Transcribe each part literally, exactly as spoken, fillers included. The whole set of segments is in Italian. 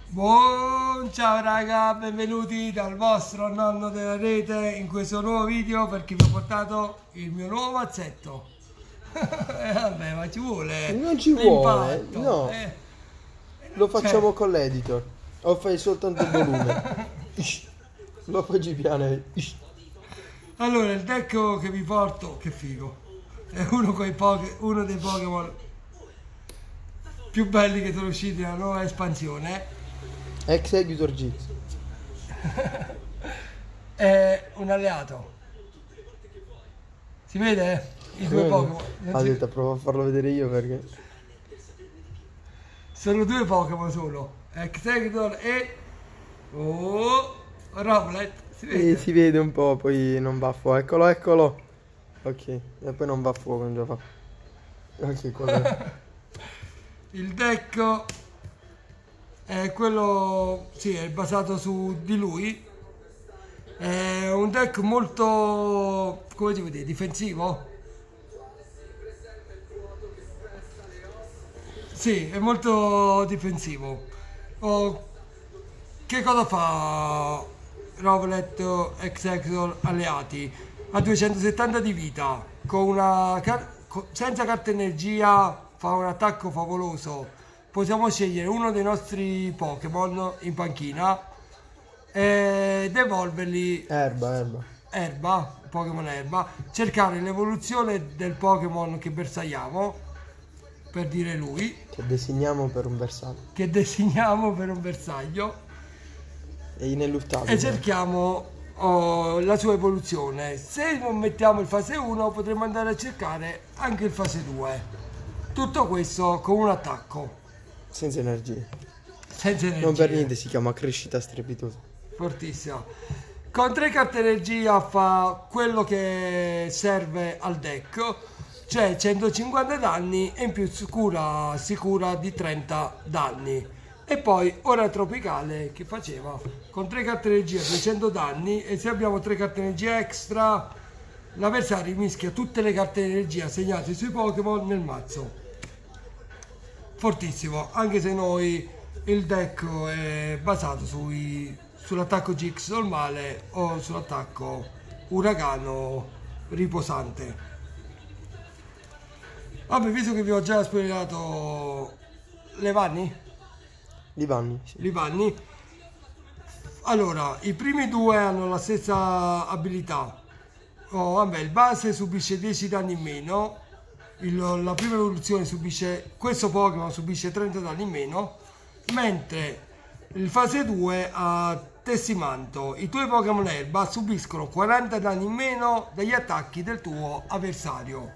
Buon ciao raga, benvenuti dal vostro nonno della rete in questo nuovo video perché vi ho portato il mio nuovo mazzetto. E vabbè, ma ci vuole. Non ci vuole, no. Eh. Lo facciamo cioè... con l'editor. O fai soltanto il volume. Lo facci piano. Allora, il deck che vi porto, che figo. È uno, coi poke, uno dei Pokémon più belli che sono usciti nella nuova espansione. Exeggutor G. È un alleato. Si vede? I due Pokémon. Ha detto, provo a farlo vedere io perché sono due Pokémon solo. Exeggutor e oh, Rowlet. Si vede? E si vede un po', poi non va a fuoco. Eccolo, eccolo. Ok, e poi non va a fuoco, non già fa. Ok, quello. Il deck è quello, sì, è basato su di lui. È un deck molto, come devo dire, difensivo. Sì, è molto difensivo. Oh, che cosa fa Rowlet Exeggutor alleati? Ha duecentosettanta di vita, con una senza carta energia fa un attacco favoloso. Possiamo scegliere uno dei nostri Pokémon in panchina ed evolverli. Erba, erba. Erba, Pokémon erba. Cercare l'evoluzione del Pokémon che bersagliamo, per dire lui. Che designiamo per un bersaglio. Che designiamo per un bersaglio. È ineluttabile. E cerchiamo oh, la sua evoluzione. Se non mettiamo il fase uno potremo andare a cercare anche il fase due. Tutto questo con un attacco. Senza energie. Senza energie. Non per niente si chiama crescita strepitosa. Fortissima. Con tre carte energia fa quello che serve al deck, cioè centocinquanta danni e in più sicura, sicura di trenta danni. E poi ora tropicale che faceva con tre carte energia duecento danni, e se abbiamo tre carte energia extra l'avversario mischia tutte le carte energia segnate sui Pokémon nel mazzo. Fortissimo, anche se noi il deck è basato sui, sull'attacco G X normale o sull'attacco uragano riposante. Vabbè, visto che vi ho già spoilerato le vanni, Livanni, sì. Livanni, allora i primi due hanno la stessa abilità. Oh, vabbè, il base subisce dieci danni in meno. Il, la prima evoluzione subisce, questo Pokémon subisce trenta danni in meno, mentre il fase due ha Tessimanto. I tuoi Pokémon erba subiscono quaranta danni in meno dagli attacchi del tuo avversario.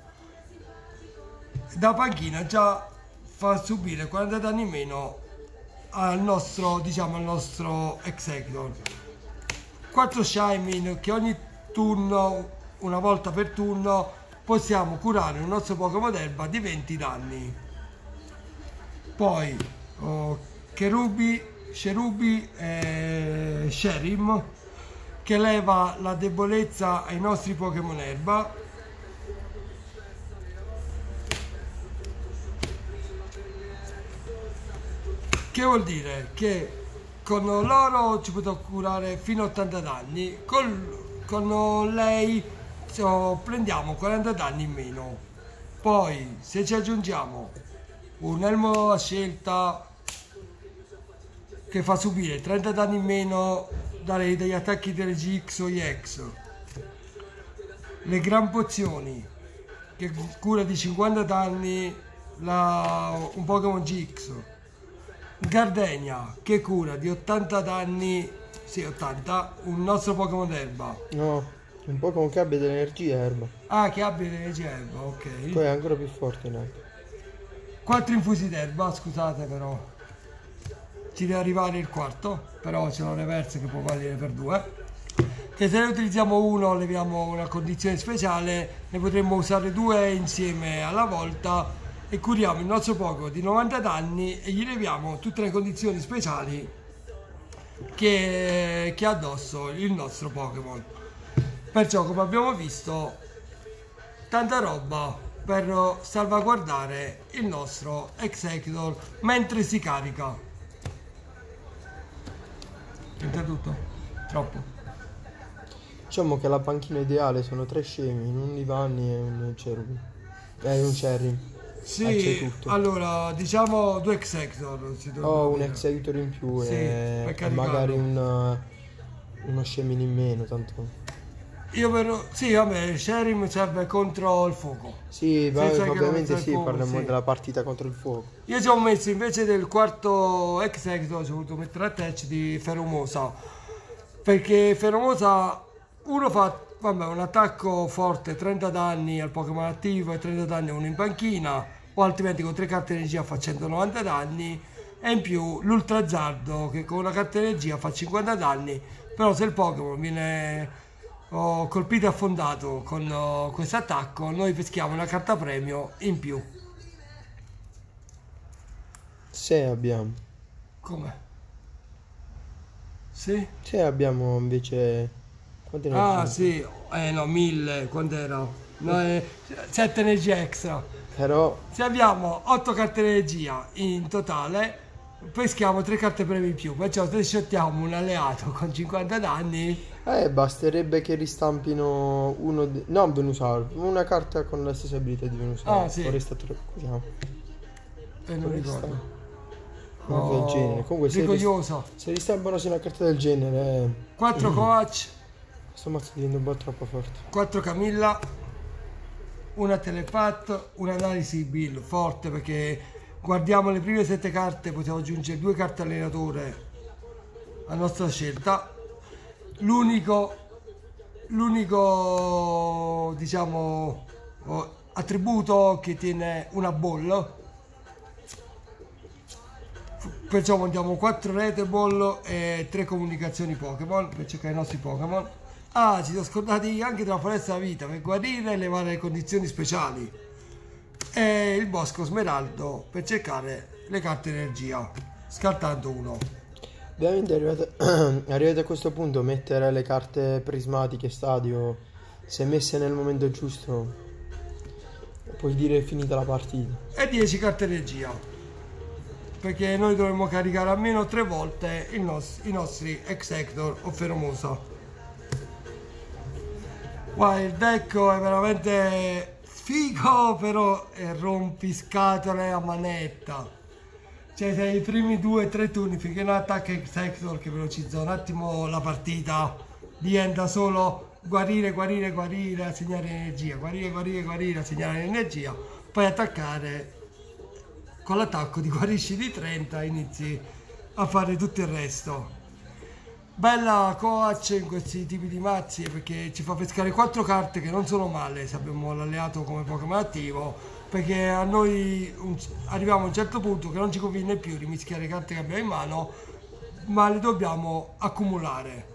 Da panchina già fa subire quaranta danni in meno al nostro, diciamo, al nostro Exeggutor. quattro Shaymin che ogni turno, una volta per turno, possiamo curare un nostro Pokémon erba di venti danni. Poi oh, Cherubi, Cherubi e Sherim che leva la debolezza ai nostri Pokémon erba. Che vuol dire che con loro ci potrò curare fino a ottanta danni, con, con lei so, prendiamo quaranta danni in meno. Poi se ci aggiungiamo un elmo a scelta che fa subire trenta danni in meno dai, dagli attacchi delle G X o gli X, le gran pozioni che cura di cinquanta danni la, un Pokémon G X, Gardenia che cura di ottanta danni, sì ottanta, un nostro Pokémon erba. No, un Pokémon che abbia dell'energia erba. Ah, che abbia dell'energia erba, ok. Poi è ancora più forte in alto. quattro infusi d'erba, scusate però. Ci deve arrivare il quarto, però c'è un reverse che può valere per due. Che se ne utilizziamo uno, leviamo una condizione speciale, ne potremmo usare due insieme alla volta e curiamo il nostro Pokémon di novanta danni e gli leviamo tutte le condizioni speciali che, che ha addosso il nostro Pokémon. Perciò, come abbiamo visto, tanta roba per salvaguardare il nostro Exeggutor mentre si carica. Entra tutto? Troppo. Diciamo che la panchina ideale sono tre scemi, un Ivani e un Cherubim. Eh, un Cherry. Sì, allora diciamo due Executor. Oh, un Executor in più sì, e, e magari un, uno scemino in meno, tanto. Io però, sì, vabbè, Sherim serve contro il fuoco. Sì, vabbè, ovviamente sì, fuoco, parliamo sì. della partita contro il fuoco. Io ci ho messo invece del quarto Executor, ci ho voluto mettere attach di Feromosa. Perché Feromosa, uno fa, vabbè, un attacco forte, trenta danni al Pokémon attivo e trenta danni a uno in panchina, o altrimenti con tre carte energia fa centonovanta danni, e in più l'Ultrazzardo che con una carta energia fa cinquanta danni, però se il Pokémon viene oh, colpito e affondato con oh, questo attacco, noi peschiamo una carta premio in più. Se abbiamo. Come? Sì? Se abbiamo invece... Quante ne Ah abbiamo? sì, eh no, mille, quant'era? No, eh, sette energie extra. Però... Se abbiamo otto carte energia in totale, peschiamo tre carte premi in più, perciò se shottiamo un alleato con cinquanta danni... Eh, basterebbe che ristampino uno... De... No, Venusaur, una carta con la stessa abilità di Venusaur. Ah sì. Foresta tre... Cos'è? Eh, non ricordo. Una cosa del genere. Comunque se, rigogliosa. rist... se ristampano su una carta del genere... Eh... quattro Coach. Questo mazzo diventa un po' troppo forte. quattro Camilla. Una Telepath, un'analisi Bill forte perché guardiamo le prime sette carte, possiamo aggiungere due carte allenatore a nostra scelta. L'unico, l'unico diciamo attributo che tiene una ball, perciò montiamo quattro rete ball e tre comunicazioni Pokémon per cercare i nostri Pokémon. Ah, ci siamo scordati anche della foresta della vita per guarire le varie condizioni speciali. E il bosco smeraldo per cercare le carte energia, scartando uno. Ovviamente arrivati, arrivati a questo punto mettere le carte prismatiche stadio, se messe nel momento giusto, puoi dire è finita la partita. E dieci carte energia. Perché noi dovremmo caricare almeno tre volte i, nos i nostri Executor o Feromosa. Guarda, il deck è veramente figo, però è rompiscatole a manetta. Cioè, sei i primi due o tre turni finché non attacca Executor che velocizza un attimo la partita, diventa solo guarire, guarire, guarire, assegnare energia, guarire, guarire, guarire, assegnare energia, poi attaccare con l'attacco di guarisci di trenta, inizi a fare tutto il resto. Bella coach in questi tipi di mazzi perché ci fa pescare quattro carte che non sono male se abbiamo l'alleato come Pokémon attivo, perché a noi un, arriviamo a un certo punto che non ci conviene più rimischiare le carte che abbiamo in mano, ma le dobbiamo accumulare.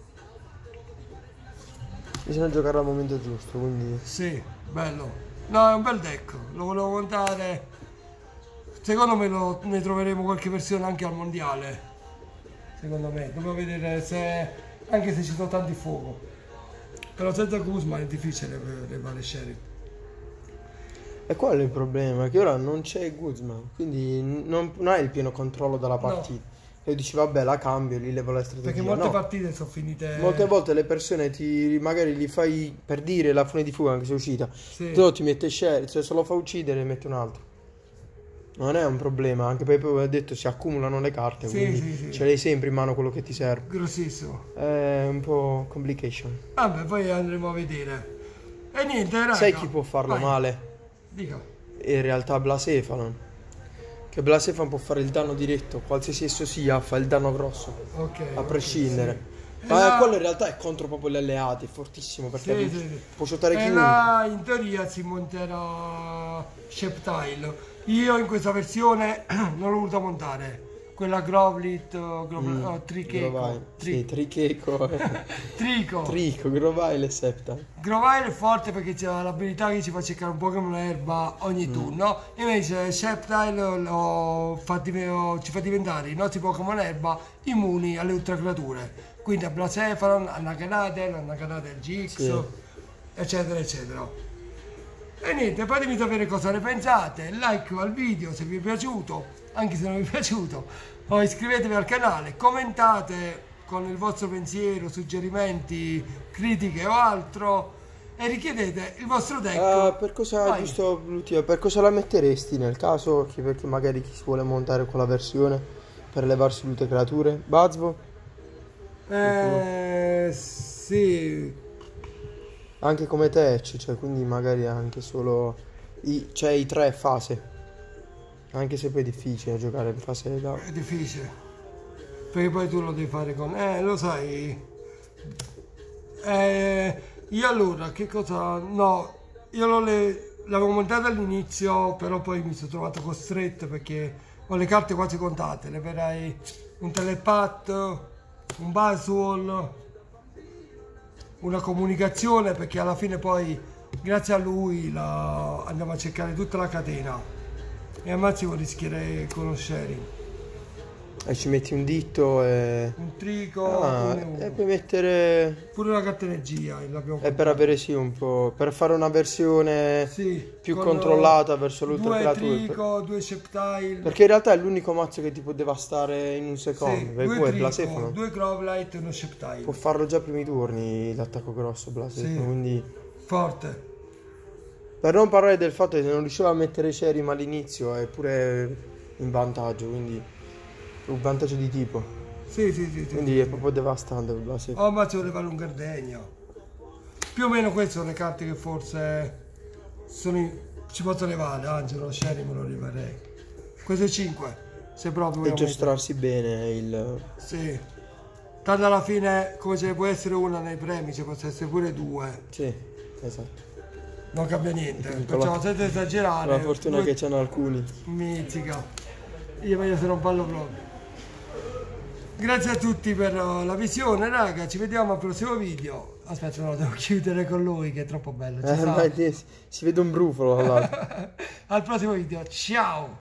Bisogna giocare al momento giusto, quindi... Sì, bello. No, è un bel deck, lo volevo montare. Secondo me lo, ne troveremo qualche versione anche al mondiale. Secondo me, dobbiamo vedere se, anche se ci sono tanti fuoco, però senza Guzman è difficile levare Sheriff. E qual è il problema? Che ora non c'è Guzman, quindi non, non hai il pieno controllo della partita. No. E dici vabbè la cambio, li levo la strategia. Perché molte no. partite sono finite... Molte volte le persone ti magari gli fai per dire la fune di fuga anche se è uscita. Sì. Tu ti mette Sheriff, se lo fa uccidere mette un altro. Non è un problema, anche perché poi ho detto si accumulano le carte, sì, quindi sì, sì. Ce l'hai sempre in mano quello che ti serve. Grossissimo. È un po' complication. Vabbè, poi andremo a vedere. E niente, raga. Sai chi può farlo Vai. male? Dica. In realtà Blacephalon. Che Blacephalon può fare il danno diretto, qualsiasi esso sia, fa il danno grosso. Ok. A prescindere. Okay, sì. Ma la... quello in realtà è contro proprio gli alleati, è fortissimo perché sì, sì, sì. può shottare chiunque. La... in teoria si monterà Sceptile. Io in questa versione non l'ho voluta montare, quella Grovlit, Grovlit mm, no, Tricheco. Sì, Tricheco. Trico. Trico, Grovile e Sceptile. Grovile è forte perché c'è l'abilità che ci fa cercare un Pokémon erba ogni mm. turno, invece Sceptile lo fa, ci fa diventare i nostri Pokémon erba immuni alle ultra creature. Quindi a Blacephalon, a Naganadel, a Naganadel G X, sì. eccetera, eccetera. E niente, fatemi sapere cosa ne pensate, like al video se vi è piaciuto, anche se non vi è piaciuto, o iscrivetevi al canale, commentate con il vostro pensiero, suggerimenti, critiche o altro e richiedete il vostro deck. Uh, per cosa, Vai. giusto l'ultima, per cosa la metteresti nel caso che perché magari chi si vuole montare quella versione per levarsi tutte le creature? Bazvo? Eh, sì. Anche come Tech, cioè quindi magari anche solo i, cioè i tre fase. Anche se poi è difficile giocare in fase da... È difficile. Perché poi tu lo devi fare con... Eh, lo sai. Eh, io allora, che cosa... No, io l'ho le... l'avevo montata all'inizio, però poi mi sono trovato costretto perché ho le carte quasi contate. Ne verrai un telepath, un Baswall, una comunicazione, perché alla fine poi, grazie a lui, la... andiamo a cercare tutta la catena. E al massimo rischierei con lo sharing. E ci metti un ditto e... Un trico, Ah, uno e uno. e puoi mettere... Pure una carta energia. l'abbiamo È per avere sì un po'... per fare una versione Sì, più con controllata verso l'ultra due creature. trico, due Sceptile. Perché in realtà è l'unico mazzo che ti può devastare in un secondo. Sì, perché due poi è trico, Blasefono. due Grovlite e uno Sceptile. Può farlo già ai primi turni l'attacco grosso Blasefono, Sì. quindi... Forte. Per non parlare del fatto che non riusciva a mettere Sherim all'inizio è pure in vantaggio, quindi un vantaggio di tipo. Sì, sì, sì. sì Quindi sì, è sì. proprio devastante il Blasefono. Oh, ma ci vuole fare un Gardegno. Più o meno queste sono le carte che forse sono in... ci posso levare. Angelo, Sherry me lo leverei. Queste cinque. Se proprio E vogliamo giostrarsi bene il... mettere. Sì. Tanto alla fine, come ce ne può essere una nei premi, ci possono essere pure due. Sì, esatto. Non cambia niente. Con Facciamo la- senza esagerare. La fortuna Due- che c'hanno alcuni. Mizzica. Io meglio se non ballo proprio. Grazie a tutti per uh, la visione, raga. Ci vediamo al prossimo video. Aspetta, no, devo chiudere con lui che è troppo bello. Ci Eh, sta. ma è- si vede un brufolo là. Al prossimo video. Ciao.